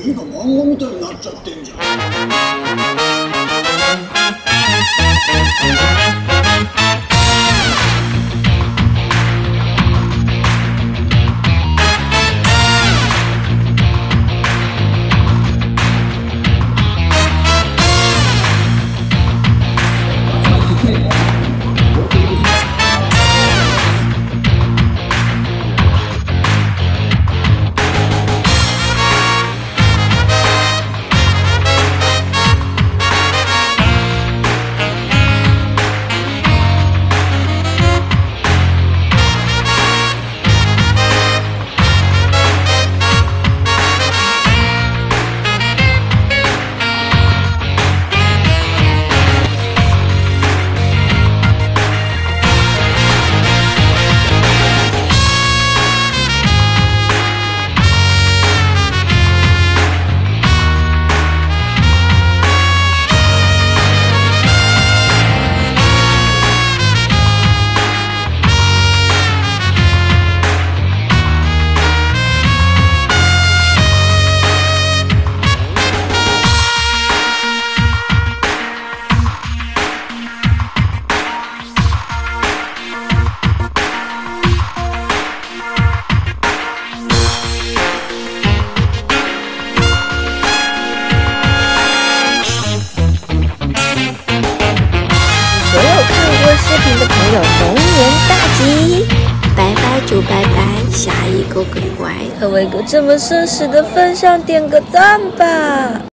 絵が漫画みたいになっちゃってんじゃん。 视频的朋友龙年大吉，拜拜就拜拜，下一个更乖，和伟哥这么奢侈的分享点个赞吧。